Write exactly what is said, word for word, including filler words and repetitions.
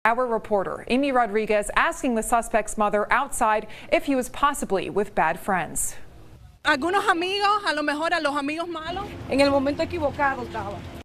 Our reporter, Amy Rodriguez, asking the suspect's mother outside if he was possibly with bad friends. Algunos amigos, a lo mejor a los amigos malos. En el momento equivocado estaba.